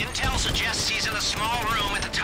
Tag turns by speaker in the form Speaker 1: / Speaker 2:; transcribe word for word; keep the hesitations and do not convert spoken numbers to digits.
Speaker 1: Intel suggests he's in a small room at the